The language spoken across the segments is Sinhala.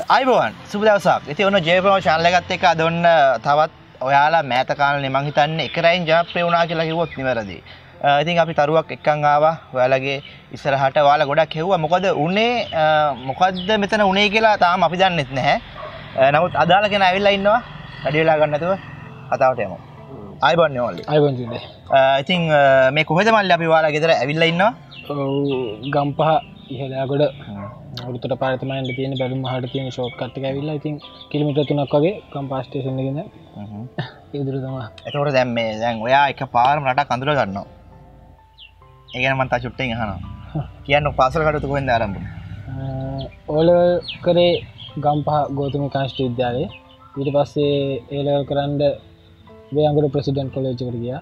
අයිබෝන් සුබ දවසක්. ඉතින් ඔන්න ජේප්‍රෝ channel එකත් එක්ක අද ඔන්න තවත් ඔයාලා මෑත කාලේ මම හිතන්නේ එකරයින් ජනප්‍රිය වුණා කියලා කිව්වොත් නිවැරදි. ඉතින් අපි තරුවක් එක්කන් ආවා ඔයාලගේ ඉස්සරහට. ඔයාලා ගොඩක් හෙව්වා. මොකද උනේ මොකද්ද මෙතන උනේ කියලා තාම අපි දන්නෙත් නැහැ. නමුත් අදාළ කෙනා ඇවිල්ලා ඉන්නවා. වැඩි වෙලා ගන්න නැතුව කතාවට යමු. අයිබෝන් නේ. අයිබෝන් ජීනේ. ඉතින් මේ කොහෙද මල්ලි අපි ඔයාලා ගෙදර ඇවිල්ලා ඉන්නවා? ගම්පහ ඉහළගොඩ උඩුතට පාරේ තමයි යන්න තියෙන බැලුම් මහාට තියෙන ෂෝට් කට් එක ඇවිල්ලා ඉතින් කිලෝමීටර් 3ක් වගේ කම්පා ස්ටේෂන් එකේ ඉඳන් ඒ දුර තමයි. එතකොට දැන් ඔයා එකපාරම රටක් අඳුර ගන්නවා. ඒ කියන්නේ මම තා චුට්ටෙන් අහනවා. කියන්න පාසල කටයුතු කොහෙන්ද ආරම්භ වුනේ? ඕලෙවල් කරේ ගම්පහ ගෞතම කාන්ස්ටි විද්‍යාලයේ. ඊට පස්සේ ඒ ලෙවල් කරන්න වේයන්ගොඩ ප්‍රෙසිඩන්ට් කොලෙජ් එකට ගියා.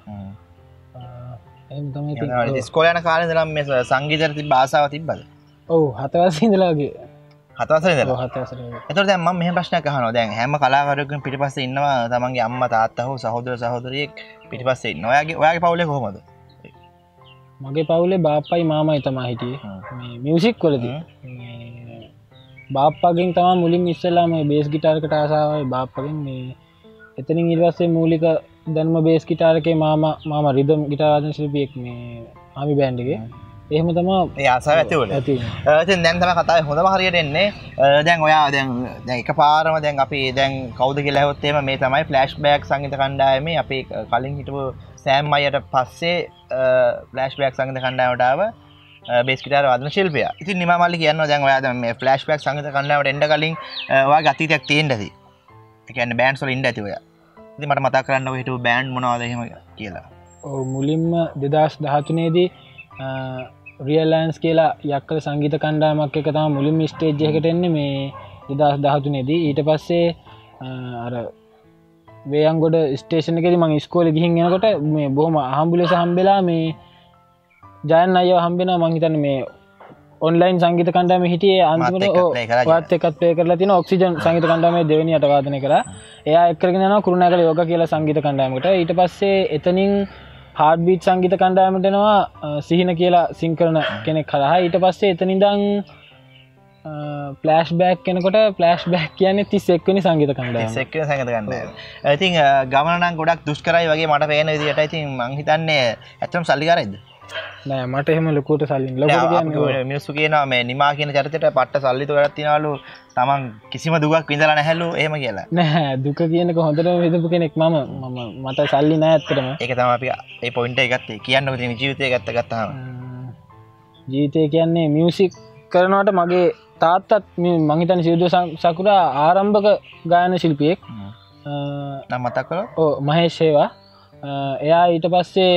එහෙනම් තමයි ඉතින් ඉස්කෝලේ යන කාලේ ඉඳලා මේ සංගීතයට තිබ්බ ආසාව තිබ්බද? ඔව් 7 වසරේ ඉඳලා වගේ. 7 වසරේ ඉඳලා? ඔව් 7 වසරේ. එතකොට දැන් මම මෙහෙම ප්‍රශ්නයක් අහනවා. දැන් හැම කලාකාරයෙකුම පිටිපස්සේ ඉන්නවා තමන්ගේ අම්මා තාත්තා හෝ සහෝදර සහෝදරියෙක් පිටිපස්සේ ඉන්නවා. ඔයාගේ පවුලේ කොහොමද? මගේ පවුලේ බාප්පයි මාමයි තමයි හිටියේ. මේ මියුසික් වලදී. මේ බාප්පගෙන් තමයි මුලින් ඉස්සෙල්ලා මේ බේස් ගිටාර් එකට ආසාවයි බාප්පගෙන් මේ එතනින් ඊට පස්සේ මූලික දැනුම බේස් ගිටාර් එකේ මාමා රිද්ම් ගිටාර් වාදන ශිල්පියෙක් මේ ආමි බෑන්ඩ් එකේ. එහෙම තමයි ඒ ආසාව ඇති වුණේ. ඉතින් දැන් තමයි කතාවේ හොඳම හරියට එන්නේ. දැන් ඔයා දැන් එකපාරම දැන් අපි දැන් කවුද කියලා ඇහුවොත් එහෙම මේ තමයි ෆ්ලෑෂ් බෑක් සංගීත කණ්ඩායමේ අපි කලින් හිටපු සෑම් අයියට පස්සේ ෆ්ලෑෂ් බෑක් සංගීත කණ්ඩායමට ආව බේස් ගිටාර වාදන ශිල්පියා. ඉතින් නිමා මල්ලි කියනවා දැන් ඔයා දැන් මේ ෆ්ලෑෂ් බෑක් සංගීත කණ්ඩායමට එන්න කලින් ඔයාගේ අතීතයක් තියෙන්න ඇති. ඒ කියන්නේ බෑන්ඩ්ස් වල ඉන්න ඇති ඔයා. ඉතින් මට මතක් කරන්න ඔය හිටපු බෑන්ඩ් මොනවද එහෙම කියලා. ඔව් මුලින්ම 2013 දී රියල් ලෑන්ස් කියලා යක්කල සංගීත කණ්ඩායමක් එක තමයි මුලින්ම ස්ටේජ් එකකට එන්නේ මේ 2013 දී. ඊට පස්සේ අර වේයන්ගොඩ ස්ටේෂන් එකේදී මම ඉස්කෝලේ ගිහින් එනකොට මේ බොහොම අහම්බුලෙස හම්බෙලා මේ ජයන් අයියව හම්බෙනවා. මම හිතන්නේ මේ ඔන්ලයින් සංගීත කණ්ඩායමේ හිටියේ අන්තිමට වාත් එකත් ප්ලේ කරලා තියෙන ඔක්සිජන් සංගීත කණ්ඩායමේ දෙවෙනි අට වාදනය කරා. එයා එක් කරගෙන යනවා කුරුණෑගල යෝග කියලා සංගීත කණ්ඩායමකට. ඊට පස්සේ එතනින් හાર્ට් බීට් සංගීත කණ්ඩායමට එනවා සිහින කියලා සිං කරන කෙනෙක් හරහා. ඊට පස්සේ එතන ඉඳන් ෆ්ලෑෂ් බෑක් කෙනකොට ෆ්ලෑෂ් බෑක් කියන්නේ 31 වෙනි සංගීත කණ්ඩායම. 31 වෙනි සංගීත කණ්ඩායම. ඉතින් ගමන නම් ගොඩක් දුෂ්කරයි වගේ මට පේන විදිහට. ඉතින් මං හිතන්නේ ඇත්තටම සල්ලිකාරයිද? නෑ මට එහෙම ලොකුවට සල්ලි ලොකුවට කියන්නේ මිනිස්සු කියනවා මේ නිමා කියන චරිතයට පට්ට සල්ලි තෝරක් තියනවලු තමන් කිසිම දුකක් විඳලා නැහැලු එහෙම කියලා. නෑ දුක කියනක හොඳටම විඳපු කෙනෙක් මම මට සල්ලි නෑ ඇත්තටම. ඒක තමයි අපි ඒ පොයින්ට් එක ගත්තේ. කියන්නකො තියෙන ජීවිතය ගත්තාම. ජීවිතය කියන්නේ මියුසික් කරනවට මගේ තාත්තත් මං හිතන්නේ සිවුදු සකුරා ආරම්භක ගායන ශිල්පියෙක්. නම් මතක් කළොත්? ඔව් මහේෂ් හේවා. එයා ඊට පස්සේ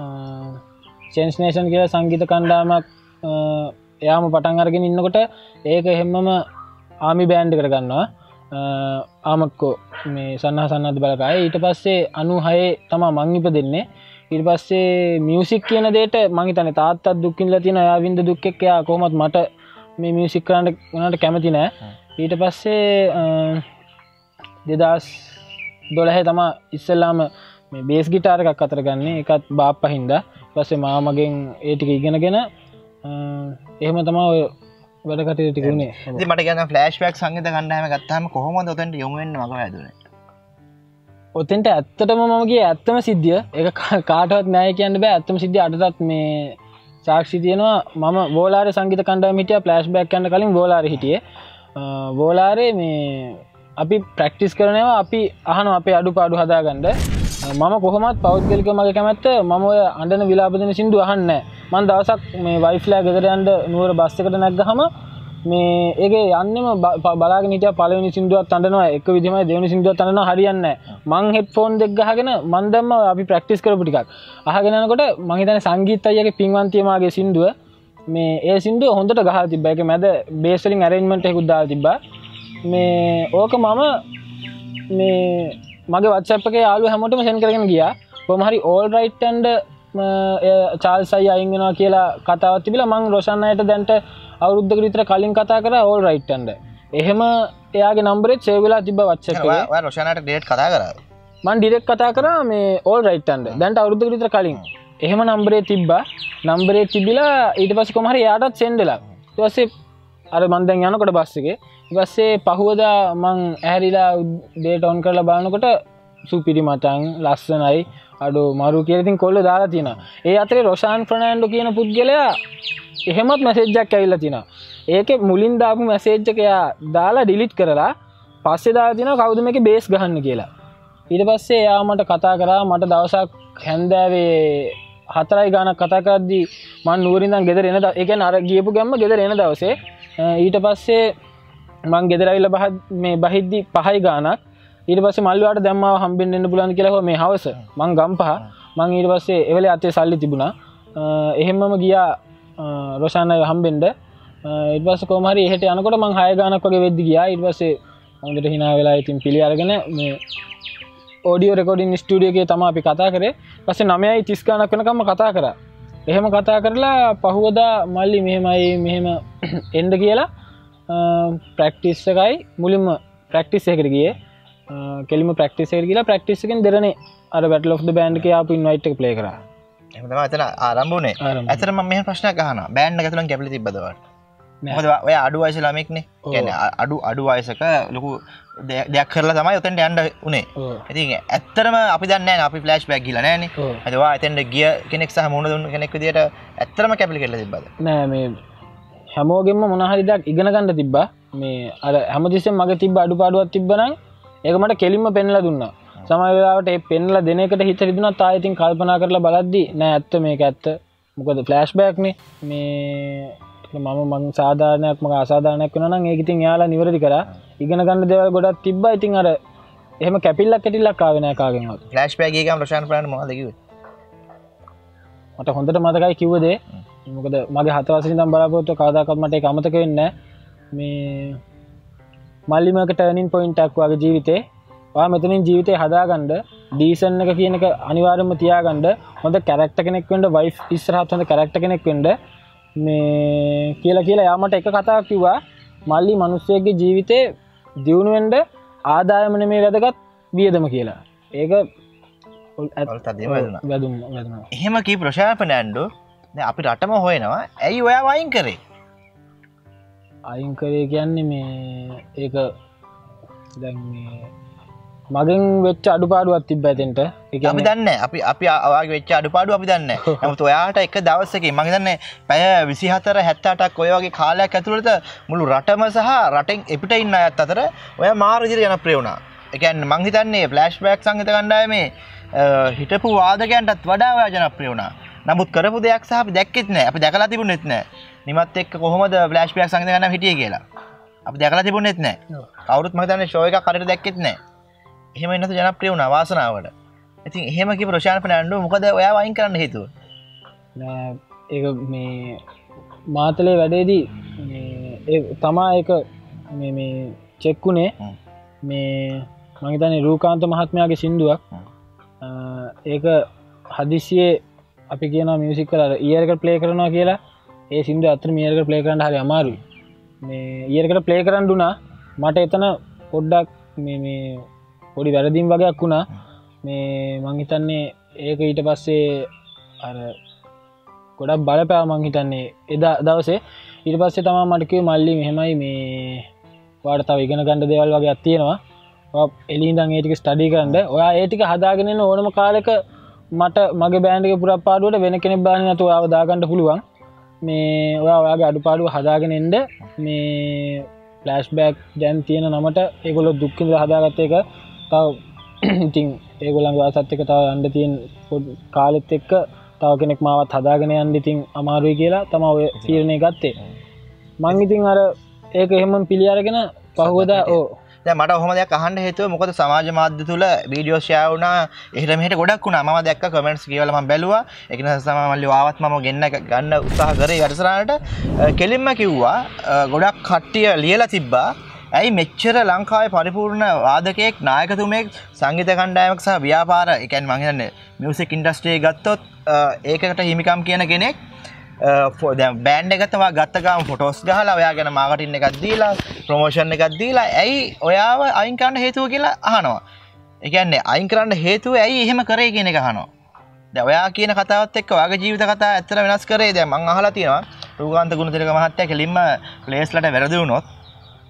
චේන්ජ් නේෂන් කියලා සංගීත කණ්ඩායමක් එයාම පටන් අරගෙන ඉන්නකොට ඒක හැමම ආමි බෑන්ඩ් එකට ගන්නවා. ආමක්කෝ මේ සන්නහසන්නත් බලකාය. ඊට පස්සේ 96 තමයි මං ඉපදෙන්නේ. ඊට පස්සේ මියුසික් කියන දෙයට මං හිතන්නේ තාත්තත් දුක් විඳලා තියෙනවා. එයා විඳ දුක් එක්ක එයා කොහොමත් මට මේ මියුසික් කරන්න උනාට කැමති නෑ. ඊට පස්සේ 2012 තමයි ඉස්සෙල්ලාම මේ බේස් ගිටාර් එකක් අතර ගන්නේ. ඒකත් බාප්පා හින්දා. පස්සේ මාමගෙන් ඒ ටික ඉගෙනගෙන එහෙම තමයි ඔය වැඩ කටයුතු ටික උනේ. ඉතින් මට කියන්න ෆ්ලෑෂ් බෑක් සංගීත කණ්ඩායම ගත්තාම කොහොමද ඔතෙන්ට යොමු වෙන්න මග වැදුනේ? ඔතෙන්ට ඇත්තටම මම ගියේ ඇත්තම සිද්ධිය. ඒක කාටවත් නෑ කියන්න බෑ. ඇත්තම සිද්ධිය අදටත් මේ සාක්ෂි තියෙනවා. මම වෝලාරේ සංගීත කණ්ඩායම හිටියා. ෆ්ලෑෂ් බෑක් යන්න කලින් වෝලාරේ හිටියේ. වෝලාරේ මේ අපි ප්‍රැක්ටිස් කරනවා. අපි අහනවා අපේ අඩුපාඩු හදාගන්න. මම කොහොමත් පෞද්ගලික මගේ කැමැත්ත මම ඔය අඬන විලාප දෙන සින්දු අහන්නේ නැහැ. මම දවසක් මේ වයිෆ්ලා ගෙදර යන්න නුවර බස් එකට නැග්ගහම මේ ඒකේ යන්නෙම බලාගෙන හිටියා පළවෙනි සින්දුවත් අඬනවා එක විදිහමයි දෙවෙනි සින්දුවත් අඬනවා හරියන්නේ නැහැ. මං හෙඩ්ෆෝන් දෙක ගහගෙන මං දැම්ම අපි ප්‍රැක්ටිස් කරපු ටිකක්. අහගෙන යනකොට මං හිතන්නේ සංගීත අයියාගේ පින්වන්තිය මාගේ සින්දුව මේ ඒ සින්දුව හොඳට ගහලා තිබ්බා. ඒක මැද බේස් වලින් ඇරේන්ජ්මන්ට් එකකුත් දාලා තිබ්බා. මේ ඕක මම මේ මගේ WhatsApp එකේ යාළුවෝ හැමෝටම සෙන්ඩ් කරගෙන ගියා. කොහොම හරි all right and චාල්ස් අයියා අයින් වෙනවා කියලා කතාවක් තිබිලා මං රොෂන් අයට දැන්ට අවුරුද්දකට විතර කලින් කතා කරා all right and. එහෙම එයාගේ නම්බරෙත් සේව් වෙලා තිබ්බා WhatsApp එකේ. ඔයා රොෂන් අයට ඩිරෙක්ට් කතා කරාද? මං ඩිරෙක්ට් කතා කරා මේ all right and. දැන්ට අවුරුද්දකට විතර කලින්. එහෙම නම්බරේ තිබ්බා. නම්බරේ තිබිලා ඊට පස්සේ කොහොම හරි එයාටත් සෙන්ඩ් වෙලා. ඊට පස්සේ අර මං දැන් යනකොට බස් එකේ ඊපස්සේ පහුවදා මං ඇහැරිලා ඩේට් ඔන් කරලා බලනකොට සුපිරි මටන් ලස්සනයි අඩෝ මරු කියලා ඉතින් කොල්ල දාලා තියෙනවා. ඒ අතරේ රොෂාන් ෆර්නෑන්ඩෝ කියන පුද්ගලයා එහෙමත් මැසේජ් එකක් ඇවිල්ලා තිනවා. ඒකේ මුලින් දාපු මැසේජ් එක එයා දාලා ඩිලීට් කරලා පස්සේ දාලා තිනවා කවුද මේකේ බේස් ගහන්න කියලා. ඊට පස්සේ එයා මට කතා කරා. මට දවසක් හැන්දෑවේ 4යි ගානක් කතා කරද්දී මම නුවරින් ඉඳන් ගෙදර එන ඒ කියන්නේ අර ගියපු ගම්ම ගෙදර එන දවසේ ඊට පස්සේ මං ගෙදර ඇවිල්ලා මේ බහිද්දි 5යි ගානක් ඊට පස්සේ මල්ලිවාට දැම්මාව හම්බෙන්න එන්න පුළුවන් කියලා මේ හවස මං ගම් 5 මං ඊට පස්සේ ඒ වෙලේ අතේ සල්ලි තිබුණා. එහෙම්මම ගියා රොෂාන්ව හම්බෙන්න. ඊට පස්සේ කොහොම හරි එහෙට යනකොට මං 6 ගානක් වගේ වෙද්දි ගියා. ඊට පස්සේ හොඳට hina වෙලා ඉතින් පිළි අරගෙන මේ ඔඩියෝ රෙකෝඩින් ස්ටුඩියෝ එකේ තමයි අපි කතා කරේ. ඊපස්සේ 9:30 ගානක් වෙනකම්ම කතා කරා. එහෙම කතා කරලා පහුවදා මල්ලි මෙහෙම එන්න කියලා ප්‍රැක්ටිස් එකයි මුලින්ම ප්‍රැක්ටිස් එකකට ගියේ. කෙලිම ප්‍රැක්ටිස් එකට ගිහලා ප්‍රැක්ටිස් එකෙන් දෙරනේ අර බැටල් ඔෆ් ද බෑන්ඩ් එකේ ආපු ඉන්වයිට් එක ප්ලේ කරා. එහෙම තමයි එතන ආරම්භ වුණේ. ඇත්තට මම මෙහෙම ප්‍රශ්නයක් අහනවා. බෑන්ඩ් එක ඇතුළෙන් කැපිලි තිබ්බද ඔයාලට? මොකද ඔය අඩු වයස ළමෙක්නේ. කියන්නේ අඩු වයසක ලොකු දෙයක් කරලා තමයි උතෙන්ට යන්න උනේ. ඉතින් ඇත්තටම අපි දන්නේ නැහැ අපි ෆ්ලෑෂ් බෑක් ගිහලා නැහනේ. හරි ඔයා එතෙන්ට ගිය කෙනෙක් සහ මුණ දුන්න කෙනෙක් විදියට ඇත්තටම කැපිලි කෙල්ල තිබ්බද? නෑ මේ හැමෝගෙම මොන හරි දෙයක් ඉගෙන ගන්න තිබ්බා. මේ අර හැමතිස්සෙම මගේ තිබ්බ අඩුපාඩුවක් තිබ්බනම් ඒක මට කෙලින්ම පෙන්ලා දුන්නා. සමහර වෙලාවට ඒ පෙන්ලා දෙන එකට හිත රිදුනත් ආයෙ ඉතින් කල්පනා කරලා බලද්දි නෑ ඇත්ත මේක ඇත්ත. මොකද ෆ්ලෑෂ් බෑක් නේ. මම සාධාරණයක් මම අසාධාරණයක් වෙනවා නම් ඒක ඉතින් එයාලා නිවැරදි කරා. ඉගෙන ගන්න දේවල් ගොඩක් තිබ්බා. ඉතින් අර එහෙම කැපිල්ලක් කැටිල්ලක් ආවේ නෑ කාගෙන්වත්. ෆ්ලෑෂ් බෑක් ගිය ගමන් රොෂාන් ෆර්නෑන්ඩ් මොනවද කිව්වේ? මට හොඳට මතකයි කිව්ව දේ. මොකද මගේ 7 වසරේ ඉඳන් බලාපොරොත්තු කවදාකවත් මට ඒක අමතක වෙන්නේ නෑ. මේ මල්ලිමක ටර්නින් පොයින්ට් එකක් වගේ ජීවිතේ. ඔයා මෙතනින් ජීවිතේ හදාගන්න ඩීසන් එක කියන එක අනිවාර්යයෙන්ම තියාගන්න. හොඳ කැරක්ටර් කෙනෙක් වෙන්න, වයිෆ් ඉස්සරහත් හොඳ කැරක්ටර් කෙනෙක් වෙන්න මේ කියලා යා මට එක කතාවක් කිව්වා. මල්ලි මිනිස්සෙක්ගේ ජීවිතේ දියුණු වෙන්න ආදායම නෙමෙයි වැදගත් වියදම කියලා. ඒක වැදුනා. එහෙම කී රොෂාන් ෆර්නෑන්ඩෝ දැන් අපි රටම හොයනවා. ඇයි ඔයා වයින් කරේ? අයින් කරේ කියන්නේ මේ ඒක දැන් මේ මගෙන් වෙච්ච අඩුපාඩුවක් තිබ්බ ඇතෙන්ට. ඒක අපි දන්නේ අපි ඔයාගේ වෙච්ච අඩුපාඩුව අපි දන්නේ. නමුත් ඔයාට එක දවසකින් මම හිතන්නේ පැය 24 78ක් ඔය වගේ කාලයක් ඇතුළත මුළු රටම සහ රටෙන් එපිට ඉන්න අයත් අතර ඔයා මාර විදිහට ජනප්‍රිය වුණා. ඒ කියන්නේ මම හිතන්නේ ෆ්ලෑෂ් බෑක් සංගීත කණ්ඩායමේ හිටපු වාදකයන්ටත් වඩා ඔයා ජනප්‍රිය වුණා. නමුත් කරපු දෙයක් සහ අපි දැක්කෙත් නැහැ. අපි දැකලා තිබුණෙත් නැහැ. නිමත් එක්ක කොහොමද ෆ්ලෑෂ් බෑක් සංගීත කණ්ඩායම හිටියේ කියලා. අපි දැකලා තිබුණෙත් නැහැ. කවුරුත් මම හිතන්නේ ෂෝ එකක් හරියට දැක්කෙත් නැහැ. එහෙම ඉන්නත ජනප්‍රිය වුණා වාසනාවට. ඉතින් එහෙම කිව්ව රොෂාන් ෆර්නෑන්ඩෝ මොකද ඔයා වයින් කරන්න හේතුව? නෑ ඒක මේ මාතලේ වැඩේදී මේ ඒ තමා ඒක මේ චෙක්කුනේ මේ මම හිතන්නේ රූකාන්ත මහත්මයාගේ සින්දුවක්. ඒක හදිසියේ අපි කියනවා මියුසික් කරලා ඉයර් එකට ප්ලේ කරනවා කියලා. ඒ සින්දුව අත්‍තරම ඉයර් එකට ප්ලේ කරන්න හරි අමාරුයි. මේ ඉයර් එකට ප්ලේ කරන්න දුනා මට එතන පොඩ්ඩක් මේ පොඩි වැරදීම් වගේක් වුණා. මේ මං හිතන්නේ ඒක ඊට පස්සේ අර ගොඩක් බලපෑවා මං හිතන්නේ එදා දවසේ. ඊට පස්සේ තමයි මට කිව්වේ මල්ලි මෙහෙමයි මේ ඔයාලට තව ඉගෙන ගන්න දේවල් වගේක් තියෙනවා. ඔයා එළිය ඉඳන් ඒ ටික ස්ටඩි කරන්න. ඔයා ඒ ටික හදාගෙන ඉන්න ඕනම කාලෙක මට මගේ බෑන්ඩ් එකේ පුරප්පාඩුවට වෙන කෙනෙක් බාන්නේ නැතුව ඔයාව දාගන්න පුළුවන්. මේ ඔයාගේ අඩුපාඩුව හදාගෙන එන්න. මේ ෆ්ලෑෂ් බෑක් දැන් තියෙන නමට ඒගොල්ලෝ දුක් විඳලා හදාගත්ත එක තව ඉතින් ඒගොල්ලන්ගේ වාසත් එක්ක තව යන්න තියෙන කාලෙත් එක්ක තව කෙනෙක් මාවත් හදාගෙන යන්න ඉතින් අමාරුයි කියලා තමයි ඔය තීරණය ගත්තේ. මං ඉතින් අර ඒක එහෙමම පිළි අරගෙන පහුවදා දැන් මට ඔහොම දෙයක් අහන්න හේතුව මොකද සමාජ මාධ්‍ය තුල වීඩියෝ ෂෙයා වුණා එහෙට මෙහෙට ගොඩක් වුණා. මම දැක්ක කමෙන්ට්ස් කියවලා මම බැලුවා. ඒක නිසා තමයි මල්ලි ආවත් මම ගන්න උත්සාහ කරේ වැඩසටහනට. කෙලින්ම කිව්වා ගොඩක් කට්ටිය ලියලා තිබ්බා. ඇයි මෙච්චර ලංකාවේ පරිපූර්ණ වාදකයෙක් නායකතුමෙක් සංගීත කණ්ඩායමක් සහ ව්‍යාපාර ඒ කියන්නේ මම හිතන්නේ මියුසික් ඉන්ඩස්ට්‍රි ගත්තොත් ඒකකට හිමිකම් කියන කෙනෙක් දැන් බෑන්ඩ් එක තමයි ගත්ත ගාම ෆොටෝස් ගහලා ඔයා ගැන මාකටින් එකක් දීලා ප්‍රොමෝෂන් එකක් දීලා ඇයි ඔයාව අයින් කරන්න හේතුව කියලා අහනවා. ඒ කියන්නේ අයින් කරන්න හේතුව ඇයි එහෙම කරේ කියන එක අහනවා. දැන් ඔයා කියන කතාවත් එක්ක ඔයාගේ ජීවිත කතාව ඇත්තට වෙනස් කරේ. දැන් මම අහලා තියෙනවා රූකාන්ත ගුණතිලක මහත්තයා කෙලින්ම ප්ලේස්ලට වැරදි වුණොත්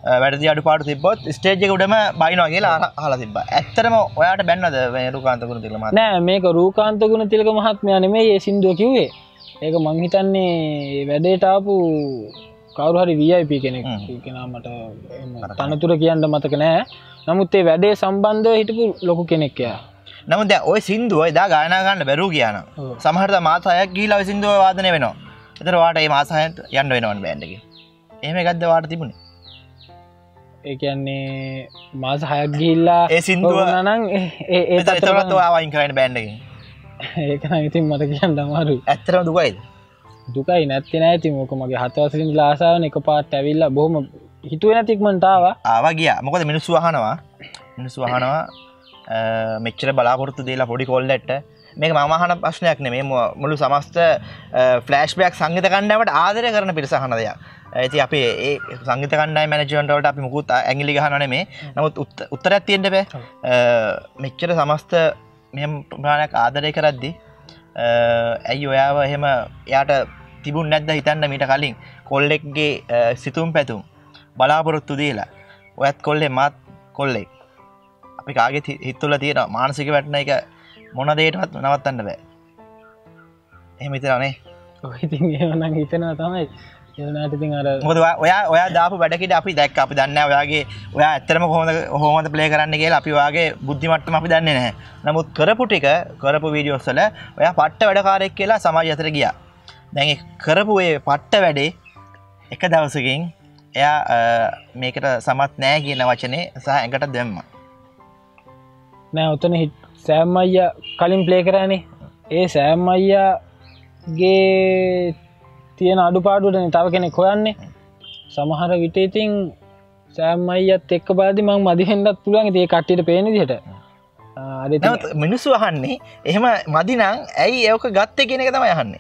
වැඩි අඩුපාඩු තිබ්බොත් ස්ටේජ් එක උඩම බයිනවා කියලා අහලා තිබ්බා. ඇත්තටම ඔයාට බැන්නද මේ රූකාන්ත ගුණතිලක මහත්මයා? නෑ මේක රූකාන්ත ගුණතිලක මහත්මයා නෙමෙයි ඒ සින්දුව කිව්වේ. ඒක මං හිතන්නේ වැඩේට ආපු කවුරු හරි VIP කෙනෙක්. ඒක නම මට තනතුර කියන්න මතක නෑ. නමුත් ඒ වැඩේ සම්බන්ධව හිටපු ලොකු කෙනෙක් යා. නමුත් දැන් ওই සින්දුව එදා ගායනා ගන්න බැරුව ගියා නම් සමහරවිට මාස 6ක් ගිහිලා ওই සින්දුව වාදනය වෙනවා. ඒතර ඔයාට මේ මාස 6ට යන්න වෙනවනේ බෑන්ඩ් එකේ. එහෙම එකක්ද ඔයාට තිබුණේ? ඒ කියන්නේ මාස 6ක් ගිහිල්ලා ඒ සින්දුව නම් ඒ තත්ත්වයට ඔයා වයින් කරන්නේ බෑන්ඩ් එකෙන්. ඒක නම් ඉතින් මට කියන්න අමාරුයි. ඇත්තටම දුකයිද? දුකයි නැත්තේ නෑ ඉතින් මොක මගේ 7 වසරින් ඉඳලා ආසාවනේ එකපාරට ඇවිල්ලා බොහොම හිතුවේ නැති ඉක්මනට ආවා ගියා. මොකද මිනිස්සු අහනවා මෙච්චර බලාපොරොත්තු දීලා පොඩි කොල්ලෙක්ට මේක මම අහන ප්‍රශ්නයක් නෙමෙයි මුළු සමස්ත ෆ්ලෑෂ් බෑක් සංගීත කණ්ඩායමට ආදරය කරන පිරිස අහන දෙයක්. ඉතින් අපි ඒ සංගීත කණ්ඩායම මැනේජ්මන්ට් වලට අපි මුකුත් ඇඟිලි ගහනව නෙමෙයි. නමුත් උත්තරයක් තියෙන්න බෑ. මෙච්චර සමස්ත මෙහෙම ප්‍රමාණයක් ආදරය කරද්දි ඇයි ඔයාව එහෙම එයාට තිබුණ නැද්ද හිතන්න මීට කලින් කොල්ලෙක්ගේ සිතුම් පැතුම් බලාපොරොත්තු දීලා ඔයත් කොල්ලේ මාත් කොල්ලෙක් අපි කාගෙත් හිතවල තියෙන මානසික වැටෙන එක මොන දෙයකටවත් නවත්තන්න බෑ. එහෙම හිතනවනේ. ඔය ඉතින් එහෙම නම් හිතනවා තමයි. ඒ වුණාට ඉතින් අර මොකද ඔයා දාපු වැඩ කිඩ අපි දැක්ක. අපි දන්නේ නැහැ ඔයාගේ ඔයා ඇත්තටම කොහොමද ප්ලේ කරන්න කියලා අපි ඔයාගේ බුද්ධි මට්ටම අපි දන්නේ නැහැ. නමුත් කරපු වීඩියෝස් වල ඔයා පට්ට වැඩකාරයෙක් කියලා සමාජය අතර ගියා. දැන් ඒ කරපු ඒ පට්ට වැඩේ එක දවසකින් එයා මේකට සමත් නැහැ කියන වචනේ සහ ඇඟට දැම්මා. නෑ උතන සෑම් අයියා කලින් ප්ලේ කරානේ. ඒ සෑම් අයියාගේ තියෙන අඩුපාඩුවටනේ තව කෙනෙක් හොයන්නේ. සමහර විට ඉතින් සෑම් අයියත් එක්ක බලද්දි මම මදි වෙන්නත් පුළුවන්. ඉතින් ඒ කට්ටියට පේන විදිහට. මිනිස්සු අහන්නේ එහෙම මදි නම් ඇයි ඒක ගත්තේ කියන එක තමයි අහන්නේ.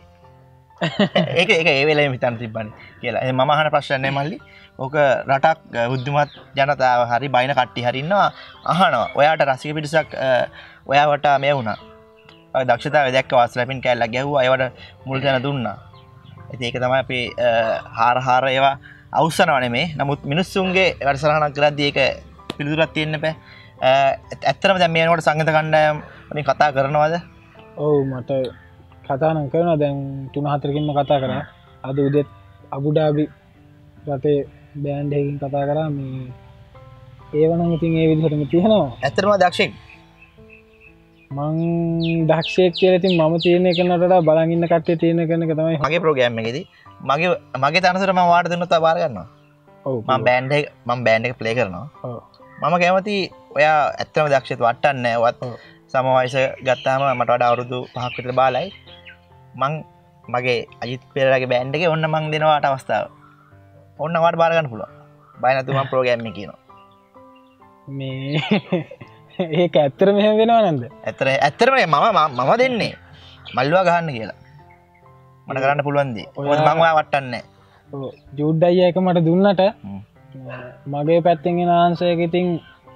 ඒක ඒ වෙලාවෙම හිතන්න තිබ්බනේ කියලා. එහෙනම් මම අහන ප්‍රශ්න නෑ මල්ලි. ඕක රටක් බුද්ධිමත් ජනතාව හරි බයින කට්ටිය හරි ඉන්නවා අහනවා. ඔයාට රසික පිටසක් ඔයාවට මේ වුණා. ඔය දක්ෂතාවය දැක්ක වාස්ලපින් කැල්ලක් ගැහුවා. ඒවට මුල් තැන දුන්නා. ඉතින් ඒක තමයි අපි හාර ඒවා අවසනව නෙමේ. නමුත් මිනිස්සුන්ගේ වැඩසටහනක් කරද්දී ඒක පිළිතුරක් තියෙන්න බෑ. ඇත්තටම දැන් මේ වෙනකොට සංගීත කණ්ඩායම් වලින් කතා කරනවද? ඔව් මට කතා නම් කරනවා. දැන් 3-4කින්ම කතා කරා. අද උදේත් අබුඩාබි රටේ බෑන්ඩ් එකකින් කතා කරා. මේ ඒව නම් ඉතින් ඒ විදිහටම තියෙනවා. ඇත්තටම දක්ෂෙක් මං දක්ෂයෙක් කියලා ඉතින් මම තීරණය කරනට වඩා බලන් ඉන්න කට්ටිය තීරණය කරන එක තමයි මගේ ප්‍රෝග්‍රෑම් එකේදී මගේ තනතුර මම වාට දෙන්නත් බාර ගන්නවා. ඔව් මම බෑන්ඩ් එක ප්ලේ කරනවා. ඔව් මම කැමති ඔයා ඇත්තම දක්ෂයෙක් වටන්නේ නැහැ. ඔයත් සම වයස ගත්තාම මට වඩා අවුරුදු 5ක් විතර බාලයි. මං මගේ අජිත් පෙරේරාගේ බෑන්ඩ් එකේ ඔන්න මං දෙනවාට අවස්ථාව. ඔන්න වාට බාර ගන්න පුළුවන්. බය නැතුව මම ප්‍රෝග්‍රෑම් එක කියනවා. මේ ඒක ඇත්තටම එහෙම වෙනව නැන්ද? ඇත්තටම මම දෙන්නේ මල්ලුවා ගහන්න කියලා. මට කරන්න පුළුවන් දේ. මොකද මම ඔයා වටන්නේ නැහැ. ඔව් ජූඩ් අයියා එක මට දුන්නට මගේ පැත්තෙන් එන ආන්සර් එක ඉතින්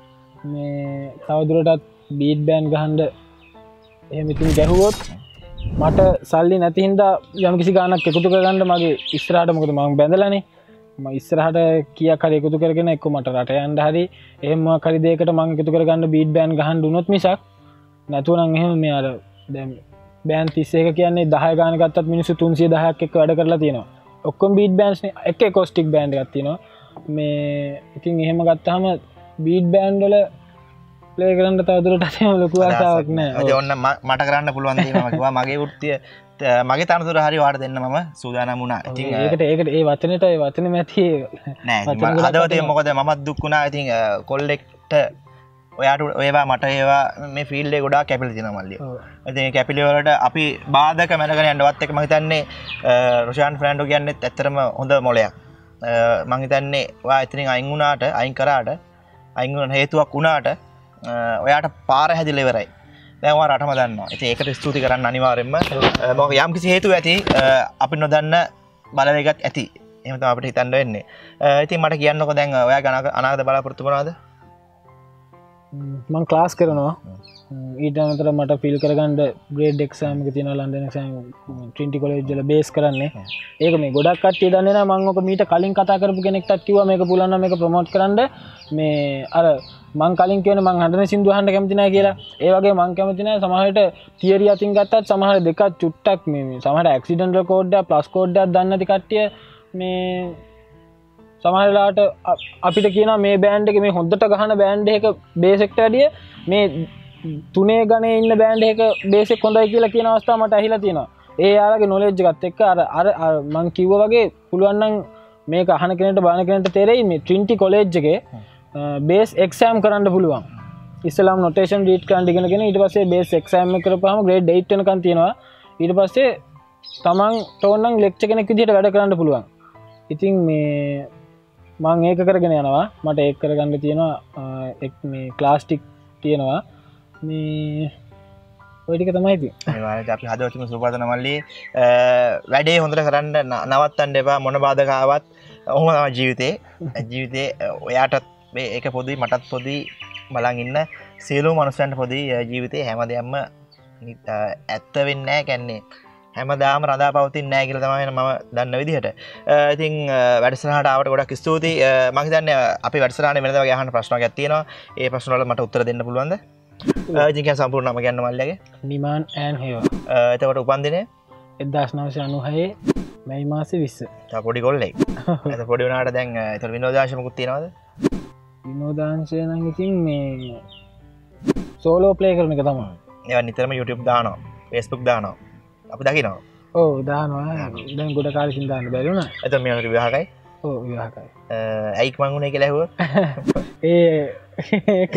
මේ තවදුරටත් බීට් බෑන්ඩ් ගහන්න එහෙම ඉතින් ගැහුවොත් මට සල්ලි නැති හින්දා යම් කිසි ගාණක් එකතු කරගන්න මගේ ඉස්සරහට මොකද මම බැඳලානේ. මම ඉස්සරහට කීයක් හරි එකතු කරගෙන එක්ක මට රට යන්න හරි එහෙම මොකක් හරි දෙයකට මම එකතු කරගන්න බීට් බෑන්ඩ් ගහන්න උනොත් මිසක් නැතුව නම් එහෙම මේ අර දැන් බෑන්ඩ් 31 කියන්නේ 10 ගාන ගත්තත් මිනිස්සු 310ක් එක්ක වැඩ කරලා තියෙනවා. ඔක්කොම බීට් බෑන්ඩ්ස් නේ. එක එකෝස්ටික් බෑන්ඩ් එකක් තියෙනවා. මේ ඉතින් එහෙම ගත්තාම බීට් බෑන්ඩ් වල ප්ලේ කරන්න තවදුරටත් එහෙම ලොකු ආසාවක් නැහැ. ඔය ඔන්න මට කරන්න පුළුවන් දේ මම කිව්වා මගේ වෘත්තිය මගේ තනතුර හරි වාට දෙන්න මම සූදානම් වුණා. ඉතින් ඒකට ඒ වචනෙම ඇති නෑ හදවතේ මොකද මමත් දුක් වුණා. ඉතින් කොල්ලෙක්ට ඔයාට ඒවා මට ඒවා මේ ෆීල්ඩ් එක ගොඩාක් කැපිලා තියෙනවා මල්ලි. ඉතින් ඒ කැපිලි වලට අපි බාධක මැනගෙන යන්නවත් එක මම හිතන්නේ රොෂාන් ෆර්නැන්ඩෝ කියන්නේ ඇත්තටම හොඳ මොලයක්. මම හිතන්නේ ඔයා එතනින් අයින් කරාට අයින් වුණ හේතුවක් වුණාට ඔයාට පාර හැදිලා ඉවරයි. දැන් ඔයා රටම දන්නවා. ඉතින් ඒකට ස්තුති කරන්න අනිවාර්යෙන්ම මොකද යම් කිසි හේතුවක් ඇති අපි නොදන්න බලවේගයක් ඇති. එහෙම තමයි අපිට හිතන්න වෙන්නේ. ඉතින් මට කියන්නකෝ දැන් ඔයා අනාගත බලාපොරොත්තු මොනවද? මං ක්ලාස් කරනවා ඊට අමතර මට ෆිල් කරගන්න ග්‍රේඩ් එක්සෑම් එක තියෙනවා ලන්ඩන් එක්සෑම් ට්‍රිනිටි කොලෙජ් වල බේස් කරන්නේ ඒක මේ ගොඩක් කට්ටිය දන්නේ නැහැ මම ඔක මීට කලින් කතා කරපු කෙනෙක්ටත් කිව්වා මේක පුළුවන් නම් මේක ප්‍රොමෝට් කරන්න මේ අර මං කලින් කියන්නේ මං හඬන සින්දු අහන්න කැමති නැහැ කියලා ඒ වගේ මං කැමති නැහැ සමහරවිට තියරි අතින් ගත්තත් සමහර දෙකක් චුට්ටක් මේ සමහර ඇක්සිඩන්ට් කෝඩ් එක ප්ලස් කෝඩ් එකක් දන්නේ නැති කට්ටිය මේ සමහරලාට අපිට කියන මේ බෑන්ඩ් එක මේ හොඳට ගහන බෑන්ඩ් එක බේස් එකට වැඩිය මේ තුනේ ගණේ ඉන්න බෑන්ඩ් එක බේස් එක හොඳයි කියලා කියන අවස්ථා මට ඇහිලා තියෙනවා. ඒ යාළුවගේ නොලෙජ් එකත් එක්ක අර මං කිව්වා වගේ පුළුවන් නම් මේක අහන කෙනෙක්ට බලන කෙනෙක්ට තේරෙයි මේ ට්‍රිනිටි කොලෙජ් එකේ බේස් එක්සෑම් කරන්න පුළුවන්. ඉස්ලාම් නොටේෂන් රීඩ් කරන්න ඉගෙනගෙන ඊට පස්සේ බේස් එක්සෑම් එක කරපුවාම ග්‍රේඩ් 8 වෙනකන් තියෙනවා. ඊට පස්සේ තමන් තෝරනම් ලෙක්චර් කෙනෙක් විදිහට වැඩ කරන්න පුළුවන්. ඉතින් මේ මං ඒක කරගෙන යනවා මට ඒක කරගන්න තියෙනවා මේ ක්ලාස්ටික් තියෙනවා මේ ඔය ටික තමයි ඉතින් අනිවාර්යයෙන් අපි හදවතින්ම සුබපතන මල්ලි වැඩේ හොඳට කරන්න නවත්තන්න එපා මොන බාධක ආවත් ඔහොම තමයි ජීවිතේ ඔයාටත් මේක පොදුයි මටත් පොදුයි බලන් ඉන්න සියලුම මනුස්සයන්ට පොදුයි ජීවිතේ හැමදේම ඇත්ත වෙන්නේ නැහැ කියන්නේ හැමදාම රඳා පවතින්නේ නැහැ කියලා තමයි මම දන්න විදිහට. ඉතින් වැඩසටහනට ආවට ගොඩක් ස්තුතියි. මම හිතන්නේ අපි වැඩසටහනේ වෙනදා වගේ අහන්න ප්‍රශ්න වර්ගයක් තියෙනවා. ඒ ප්‍රශ්න වලට මට උත්තර දෙන්න පුළුවන්ද? ඉතින් කියන සම්පූර්ණ නම කියන්න මල්ලියගේ. නිමාන් ඇන් හේවා. එතකොට උපන්දිනේ 1996 මැයි මාසේ 20. තා පොඩි කොල්ලෙක්. එතකොට පොඩි වුණාට දැන් ඒතර විනෝදාංශ මොකුත් තියනවද? විනෝදාංශය නම් ඉතින් මේ සෝලෝ ප්ලේ කරන එක තමයි. ඒවා නිතරම YouTube දානවා. Facebook දානවා. අපි දකිනවා. ඔව් දානවා. දැන් ගොඩ කාලෙකින් දාන්න බැරි වුණා. එතකොට මේ වගේ විවාහකයි? ඔව් විවාහකයි. ඇයික් මං උනේ කියලා ඇහුවොත්? ඒක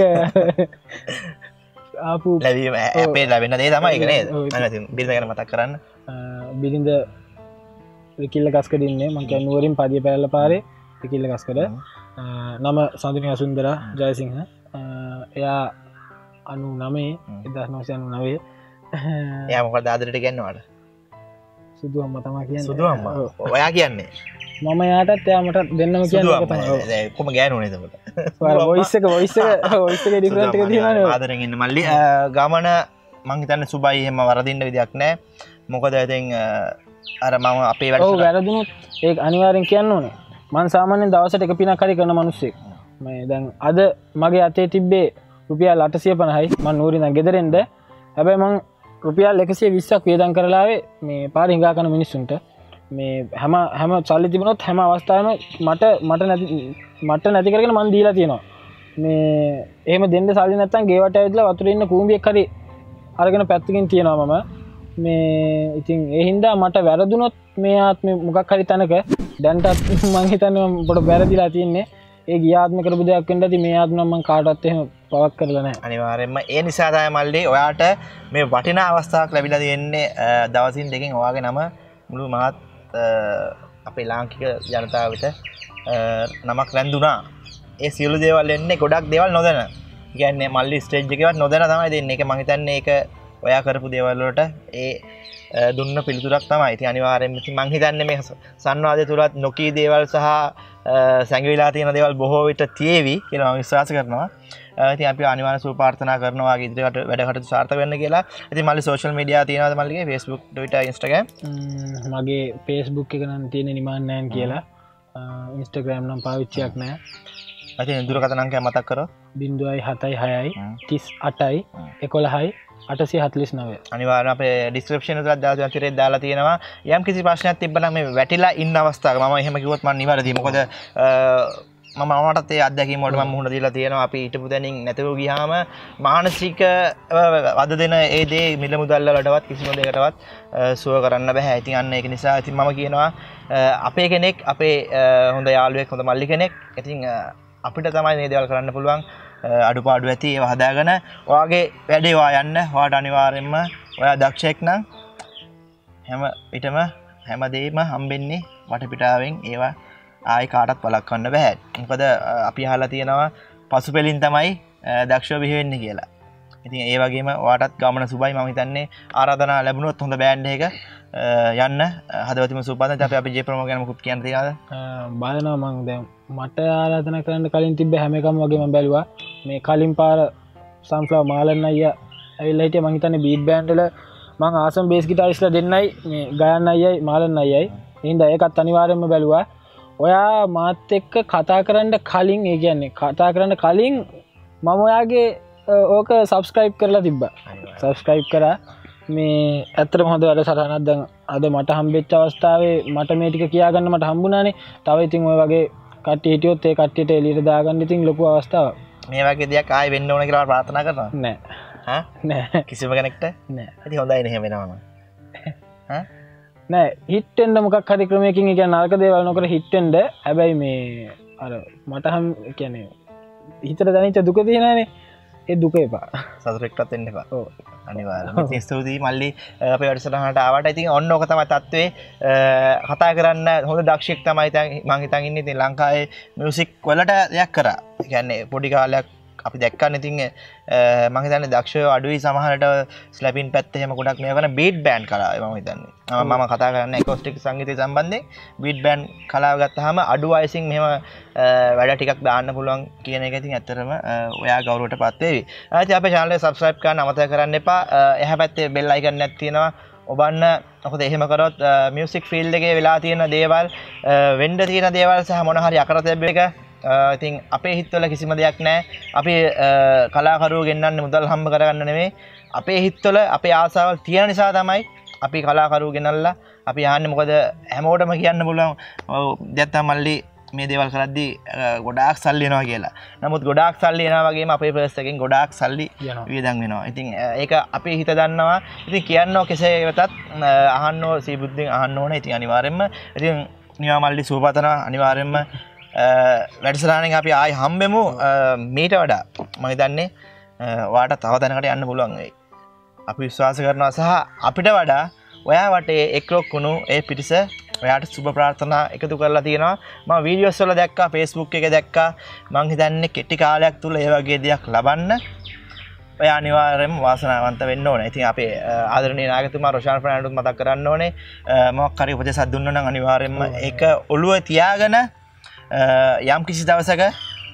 ආපු ලැබීම අපේ ලැබෙන දේ තමයි ඒක නේද? අනිත් බිරිඳ ගැන මතක් කරන්න. බිරිඳ විකිල්ල ගස්කඩ ඉන්නේ. මං කියන්නේ නුවරින් පදිය පැලල පාරේ විකිල්ල ගස්කඩ. නම සඳුනි අසුන්දරා ජයසිංහ. එයා 99 1999 එයා මොකද ආදරයට කියනවාට? සුදු අම්මා තමයි කියන්නේ. සුදු අම්මා. ඔයා කියන්නේ? මම එයාටත් එයාමට දෙන්නම කියන්නේ ඒක තමයි. කොහොම ගෑනුනේ එතකොට? වොයිස් එක ඩිෆරන්ට් එක තියෙනවනේ. ආදරෙන් ඉන්න මල්ලි ගමන මං හිතන්නේ සුබයි එහෙම වරදින්න විදියක් නැහැ. මොකද ඉතින් අර මම අපේ වැඩ ඔව් වැරදුනොත් ඒක අනිවාර්යෙන් කියන්න ඕනේ. මං සාමාන්‍යයෙන් දවසට එක පිනක් හරි කරන මිනිස්සෙක්. මේ දැන් අද මගේ අතේ තිබ්බේ රුපියල් 850යි. මං නූරි නම් ගෙදරින්ද. හැබැයි මං රුපියල් 120ක් වේදන් කරලාවේ මේ පාරේ හිඟා කරන මිනිස්සුන්ට මේ හැම සල්ලි තිබුණොත් හැම අවස්ථාවෙම මට නැති කරගෙන මං දීලා තියෙනවා. මේ එහෙම දෙන්න සල්ලි නැත්තම් ගේවට ඇවිදලා වතුරේ ඉන්න කූඹියක් හරි අරගෙන පැත්තකින් තියනවා මම. මේ ඉතින් ඒ හින්දා මට වැරදුනොත් මේ ආත්මේ මොකක් හරි තැනක දැන්ටත් මං හිතන්නේ මම පොඩ වැරදිලා තින්නේ. ඒ ගිය ආත්ම කරපු දෙයක් වෙන්න ඇති මේ ආත්ම නම් මං කාටවත් එහෙම පවක් කරලා නැහැ. අනිවාර්යයෙන්ම ඒ නිසා තමයි මල්ලි ඔයාට මේ වටිනා අවස්ථාවක් ලැබිලා තියෙන්නේ දවසින් දෙකකින් ඔයාගේ නම මුළු මහත් අපේ ලාංකික ජනතාවට නමක් රැඳුණා. ඒ සියලු දේවල් එන්නේ ගොඩක් දේවල් නොදැන. කියන්නේ මල්ලි ස්ටේජ් එකේවත් නොදැන තමයි දෙන්නේ. ඒක මං හිතන්නේ ඒක ඔයා කරපු දේවල් වලට ඒ දුන්න පිළිතුරක් තමයි. ඉතින් අනිවාර්යයෙන්ම මං හිතන්නේ මේ සංවාදය තුලත් නොකී දේවල් සහ සංගවිලා තියෙන දේවල් බොහෝ විට තියේවි කියලා මම විශ්වාස කරනවා. ඉතින් අපි අනිවාර්ය සුව ප්‍රාර්ථනා කරනවා ඉදිරියට වැඩ කටයුතු සාර්ථක වෙන්න කියලා. ඉතින් මල්ලි සෝෂල් මීඩියා තියෙනවද මල්ලිගේ? Facebook, Twitter, Instagram? මගේ Facebook එක නම් තියෙන නිමාන් නෑන් කියලා. Instagram නම් පාවිච්චියක් නෑ. ඉතින් දුරකථන අංකය මතක් කරොත් 076 38 11 849. අනිවාර්යයෙන් අපේ ඩිස්ක්‍රිප්ෂන් එකේ දාලා තියෙනවා. යම් කිසි ප්‍රශ්නයක් තිබ්බනම් මේ වැටිලා ඉන්න අවස්ථාවක මම එහෙම කිව්වොත් මම නිවැරදි. මොකද මමටත් ඒ අත්දැකීම් වලට මම මුහුණ දීලා තියෙනවා. අපි හිටපු තැනින් නැතුව ගියාම මානසික වද දෙන ඒ දේ මිල මුදල් වලටවත් කිසිම දෙයකටවත් සුව කරන්න බෑ. ඉතින් අන්න ඒක නිසා ඉතින් මම කියනවා අපේ කෙනෙක් අපේ හොඳ යාළුවෙක් හොඳ මල්ලි කෙනෙක්. ඉතින් අපිට තමයි මේ දේවල් කරන්න පුළුවන්. අඩුපාඩු ඇති ඒවා හදාගෙන ඔයාගේ වැඩේ ඔයා යන්න. ඔයාට අනිවාර්යෙන්ම ඔයා දක්ෂයෙක් නම් හැම විටම හැමදේම හම්බෙන්නේ වටපිටාවෙන්. ඒවා ආයි කාටවත් වළක්වන්න බෑ. මොකද අපි අහලා තියෙනවා පසුපෙලින් තමයි දක්ෂව බිහි වෙන්නේ කියලා. ඉතින් ඒ වගේම ඔයාටත් ගමන සුබයි. මම හිතන්නේ ආරාධනා ලැබුණොත් හොඳ බෑන්ඩ් එකක යන්න හදවතින්ම සුබපතන. අපි ජේ ප්‍රොමෝ ගැන මොකුත් කියන්න තියනවද? බලනවා මම දැන් මට ආරාධනා කරන්න කලින් තිබ්බ හැම එකම වගේ මම බැලුවා. මේ කලින් පාර සන්ෆ්ලවර් මාලන් අයියා ඇවිල්ලා හිටියා මං හිතන්නේ බීට් බෑන්ඩ් වල මං ආසම් බේස් ගිටාරිස්ලා දෙන්නයි මේ ගයන් අයියයි මාලන් අයියයි එහෙනම් ඒකත් අනිවාර්යයෙන්ම බැලුවා ඔයා මාත් එක්ක කතා කරන්න කලින් ඒ කියන්නේ කතා කරන්න කලින් මම ඔයාගේ ඕක සබස්ක්‍රයිබ් කරලා තිබ්බා සබස්ක්‍රයිබ් කරා මේ ඇත්තටම හොඳ වැඩසටහනක් දැන් අද මට හම්බෙච්ච අවස්ථාවේ මට මේ ටික කියාගන්න මට හම්බුණානේ තව ඉතින් ඔය වගේ කට්ටිය හිටියොත් ඒ කට්ටියට එළියට දාගන්න ඉතින් ලොකු අවස්ථාවක් මේ වගේ දෙයක් ආයෙ වෙන්න ඕන කියලා ප්‍රාර්ථනා කරනවා නෑ හා නෑ කිසිම කෙනෙක්ට නෑ ඉතින් හොඳයි නේ එහෙම වෙනවම හා නෑ හිට් වෙන්න මොකක් හරි ක්‍රමයකින් ඒ කියන්නේ නරක දේවල් නොකර හිට් වෙන්න හැබැයි මේ අර මට හම් කියන්නේ හිතට දැනෙච්ච දුක තියෙනනේ ඒ දුක එපා සතුටෙක්වත් වෙන්න එපා ඔව් අනිවාර්යයෙන් ඉතින් ස්තුතියි මල්ලි අපේ වැඩසටහනට ආවට ඉතින් ඔන්න ඕක තමයි තත්ත්වේ කතා කරන්න හොඳ දක්ෂයෙක් තමයි මං හිතන් ඉන්නේ ඉතින් ලංකාවේ මියුසික් වලට දෙයක් කරා ඒ කියන්නේ පොඩි කාලයක් අපි දැක්කන්න ඉතින් මම හිතන්නේ දක්ෂයෝ අඩුයි සමහරට ස්ලැපින් පැත්තේ එහෙම ගොඩක් මේව කරන බීට් බෑන්ඩ් කලාව මම හිතන්නේ මම කතා කරන්නේ ඇකොස්ටික් සංගීතය සම්බන්ධයෙන් බීට් බෑන්ඩ් කලාව ගත්තාම අඩු වයසින් මෙහෙම වැඩ ටිකක් දාන්න පුළුවන් කියන එක ඉතින් ඇත්තටම ඔයා ගෞරවයටපත් වෙවි. ඉතින් අපේ channel එක subscribe කරන්න අමතක කරන්න එපා. එහා පැත්තේ bell icon එකක් තියෙනවා. ඔබන්න මොකද එහෙම කරොත් මියුසික් ෆීල්ඩ් එකේ වෙලා තියෙන දේවල් වෙන්න තියෙන දේවල් සහ මොන හරි අකරතැබ්බ එක ඉතින් අපේ හිත්වල කිසිම දෙයක් නැහැ. අපි කලාකරුවෝ ගෙන්නන්නේ මුදල් හම්බ කරගන්න නෙමෙයි. අපේ හිත්වල අපේ ආසාවල් තියෙන නිසා තමයි අපි කලාකරුවෝ ගෙනල්ලා අපි ආන්නේ මොකද හැමෝටම කියන්න පුළුවන් දෙයක් තමයි මල්ලි මේ දේවල් කරද්දී ගොඩාක් සල්ලි එනවා කියලා. නමුත් ගොඩාක් සල්ලි එනවා වගේම අපේ පර්ස් එකෙන් ගොඩාක් සල්ලි වියදම් වෙනවා. ඉතින් ඒක අපේ හිත දන්නවා. ඉතින් කියන්නෝ කෙසේ වෙතත් අහන්නෝ සීබුද්ධින් අහන්න ඕනේ. ඉතින් අනිවාර්යයෙන්ම ඉතින් නිවා මල්ලි සුවපතනවා අනිවාර්යයෙන්ම වැඩසටහනෙන් අපි ආයි හම්බෙමු මීට වඩා මම හිතන්නේ ඔයාට තව තැනකට යන්න පුළුවන් වෙයි. අපි විශ්වාස කරනවා සහ අපිට වඩා ඔයා වටේ එක්රොක් වුණු ඒ පිටිස ඔයාට සුබ ප්‍රාර්ථනා එකතු කරලා තියෙනවා. මම වීඩියෝස් වල දැක්කා Facebook එකේ දැක්කා මම හිතන්නේ කෙටි කාලයක් තුල ඒ වගේ දෙයක් ලබන්න ඔයා අනිවාර්යයෙන්ම වාසනාවන්ත වෙන්න ඕනේ. ඉතින් අපේ ආදරණීය නායකතුමා රොෂාන් ෆර්නෑන්ඩෝත් මතක් කරන්න ඕනේ. මොකක් හරි උපදේශයක් දුන්නා නම් අනිවාර්යයෙන්ම ඒක ඔළුව තියාගෙන යම් කිසි දවසක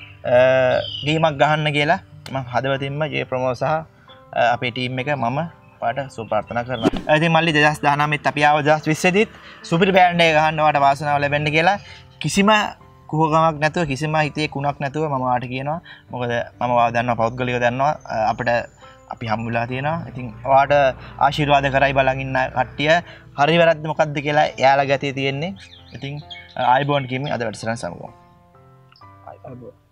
ගීමක් ගහන්න කියලා මම හදවතින්ම ජේ ප්‍රමෝ සහ අපේ ටීම් එක මම ඔයාලට සුබ ප්‍රාර්ථනා කරනවා. ඉතින් මල්ලි 2019 අපි ආව 2020 දිත් සුපිරි බෑන්ඩ් එක ගහන්න ඔයාලට වාසනාව ලැබෙන්න කියලා කිසිම කුහකමක් නැතුව කිසිම හිතේ කුණක් නැතුව මම ඔයාලට කියනවා. මොකද මම ඔයාව දන්නවා පෞද්ගලිකව දන්නවා අපිට අපි හම්බුලා තියෙනවා. ඉතින් ඔයාලට ආශිර්වාද කරයි බලන් ඉන්න කට්ටිය හරි වැරද්ද මොකද්ද කියලා එයාලා ගැතේ තියෙන්නේ. ඉතින් ආයිබෝන් කියමින් අද වැඩසටහන සමගමු. ආයිබෝන්